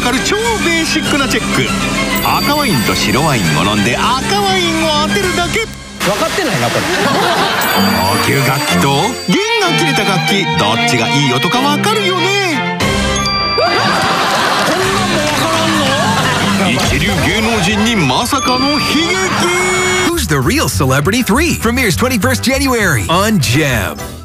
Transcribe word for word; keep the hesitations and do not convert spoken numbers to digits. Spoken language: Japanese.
わかる超ベーシックなチェック。赤ワインと白ワインを飲んで赤ワインを当てるだけ。 分かってないなこれ。 高級楽器と弦が切れた楽器、どっちがいい音かわかるよね。一流芸能人にまさかの悲劇。 Who's the Real Celebrity three premieres twenty-first January on Gem.